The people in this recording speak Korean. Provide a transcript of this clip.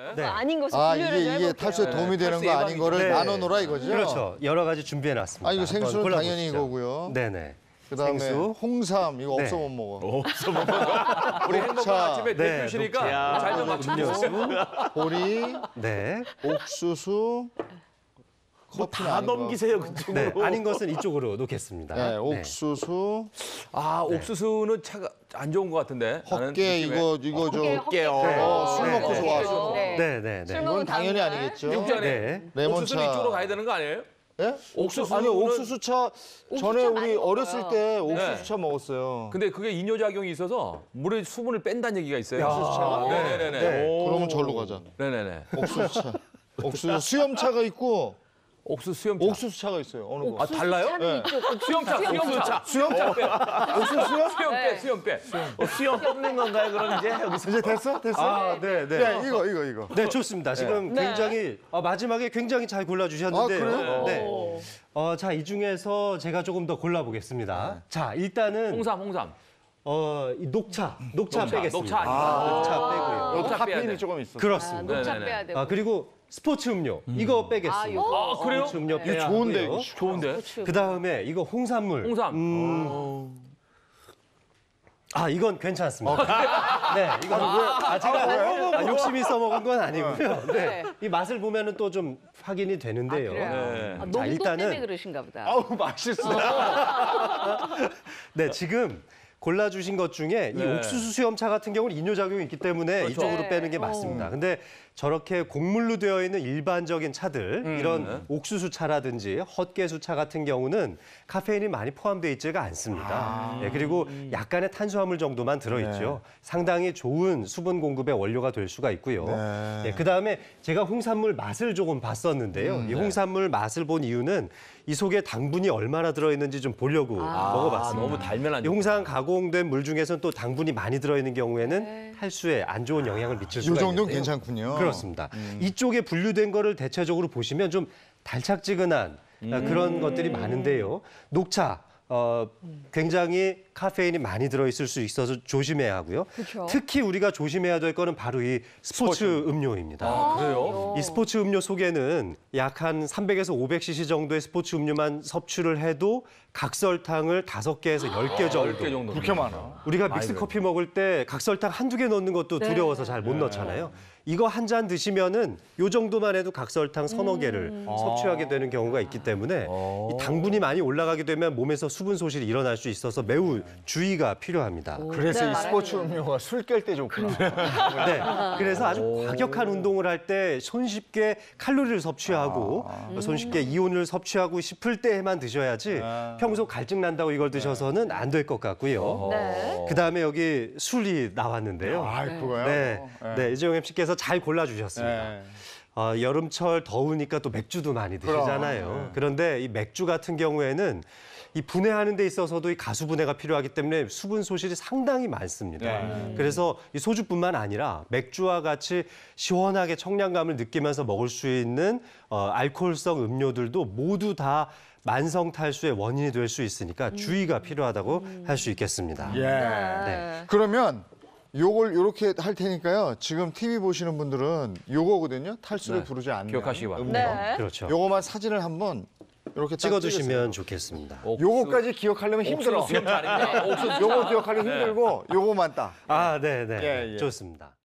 네. 아닌 것을 아, 분류를 좀 이게 해볼게요. 탈수에 도움이 되는 탈수 거 아닌 예방이죠. 거를 네. 나눠놓으라 이거죠? 그렇죠. 여러 가지 준비해놨습니다. 아, 이거 한번 생수는 골라보시죠. 당연히 이거고요. 네네. 그다음에 생수. 홍삼 이거 네. 없어 못 먹어. 없어 먹어. 우리 행복한 녹차. 아침에 네, 대표시니까 잘 좀 맞춰주세요. 음료수. 보리, 네. 옥수수, 커피는 다 아닌 거. 넘기세요 그쪽으로. 네. 아닌 것은 이쪽으로 놓겠습니다. 네, 옥수수, 아 옥수수는 차가 안 좋은 것 같은데. 나는 헛개 느낌에. 이거 좀 헛개요. 술 먹고 네. 좋아하죠. 네. 네, 네, 술 네. 먹은 이건 당연히 다음날. 아니겠죠. 육전에 네. 레몬차. 옥수수는 이쪽으로 가야 되는 거 아니에요? 예? 옥수수는- 아니 옥수수차 전에 옥수수차 우리 많이 어렸을 먹어요. 때 옥수수차 먹었어요. 근데 그게 이뇨작용이 있어서 물의 수분을 뺀다는 얘기가 있어요. 옥수수차가? 네네네. 네. 그러면 절로 가자. 네네네. 옥수수차. 옥수수 수염차가 있고 옥수수 수염차. 옥수수차가 있어요. 어느 거? 아 달라요? 차는 이쪽 수염차. 수염차 빼. 옥수수요? 수염 빼. 수염 빼. 수염 뽑는 건가요, 그럼 이제 여기서? 이제 됐어? 됐어? 아, 네, 네. 야, 이거. 네, 좋습니다. 지금 네. 굉장히 마지막에 굉장히 잘 골라주셨는데요. 아, 그래요? 네. 자, 이 중에서 제가 조금 더 골라보겠습니다. 자, 일단은 홍삼. 이 녹차 빼겠습니다. 녹차 아닌가? 녹차 빼고요. 녹차 빼야 카페인이 돼. 조금 있어. 그렇습니다. 녹차 네네네. 빼야 되고. 그리고 스포츠 음료 이거 빼겠습니다. 아, 그래요? 스포츠 음료 네. 빼야 좋은데, 하고요. 이거. 좋은데. 그 다음에 이거 홍삼물. 홍삼. 이건 괜찮습니다. 네, 이건 제가 욕심이 써먹은 건 아니고요. 네, 이 맛을 보면은 또 좀 확인이 되는데요. 그래요? 네. 아, 농도 일단은- 때문에 그러신가 보다. 아우 맛있어. 네, 지금 골라주신 것 중에 이 네. 옥수수 수염차 같은 경우는 이뇨작용이 있기 때문에 그렇죠. 이쪽으로 네. 빼는 게 맞습니다. 근데 저렇게 곡물로 되어 있는 일반적인 차들, 이런 네. 옥수수차라든지 헛개수차 같은 경우는 카페인이 많이 포함되어 있지가 않습니다. 네, 그리고 약간의 탄수화물 정도만 들어있죠. 상당히 좋은 수분 공급의 원료가 될 수가 있고요. 네, 그다음에 제가 홍삼물 맛을 조금 봤었는데요. 이 홍삼물 맛을 본 이유는 이 속에 당분이 얼마나 들어있는지 좀 보려고 먹어봤습니다. 너무 달면 안 이 돼. 홍삼 가공된 물 중에서는 또 당분이 많이 들어있는 경우에는 탈수에 안 좋은 영향을 미칠 이 수가 정도는 있는데요. 괜찮군요. 그렇습니다. 이쪽에 분류된 거를 대체적으로 보시면 좀 달짝지근한 그런 것들이 많은데요. 녹차. 굉장히 카페인이 많이 들어있을 수 있어서 조심해야 하고요. 그렇죠. 특히 우리가 조심해야 될 거는 바로 이 스포츠 음료입니다. 아, 그래요? 이 스포츠 음료 속에는 약 한 300에서 500cc 정도의 스포츠 음료만 섭취를 해도 각설탕을 5개에서 10개 정도. 10개 정도. 그렇게 많아. 우리가 믹스 커피 먹을 때 각설탕 한두 개 넣는 것도 두려워서 잘 못 넣잖아요. 이거 한 잔 드시면은 요 정도만 해도 각설탕 서너 개를 섭취하게 되는 경우가 있기 때문에 이 당분이 많이 올라가게 되면 몸에서 수분 소실이 일어날 수 있어서 매우 주의가 필요합니다. 그래서 네. 이 스포츠 음료가 술 깰 때 좋구나. 네, 그래서 아주 과격한 운동을 할 때 손쉽게 칼로리를 섭취하고 손쉽게 이온을 섭취하고 싶을 때에만 드셔야지 평소 갈증 난다고 이걸 드셔서는 안 될 것 같고요. 네. 그다음에 여기 술이 나왔는데요. 아, 그거요? 네, 이재용 MC께서 잘 골라주셨습니다. 네. 여름철 더우니까 또 맥주도 많이 드시잖아요. 그런데 이 맥주 같은 경우에는 이 분해하는 데 있어서도 이 가수 분해가 필요하기 때문에 수분 소실이 상당히 많습니다. 그래서 이 소주뿐만 아니라 맥주와 같이 시원하게 청량감을 느끼면서 먹을 수 있는 알코올성 음료들도 모두 다 만성 탈수의 원인이 될 수 있으니까 주의가 필요하다고 할 수 있겠습니다. 예. 네. 그러면 요걸 요렇게 할 테니까요. 지금 TV 보시는 분들은 요거거든요. 탈수를 부르지 않는. 기억하시기 바랍니다. 네. 그렇죠. 요거만 사진을 한번 이렇게 찍어두시면 좋겠습니다. 요거까지 기억하려면 힘들어. 옥수수 수염차 아닙니까? 옥수수 요거 기억하려면 힘들고 요거만 딱. 네. 예, 예. 좋습니다.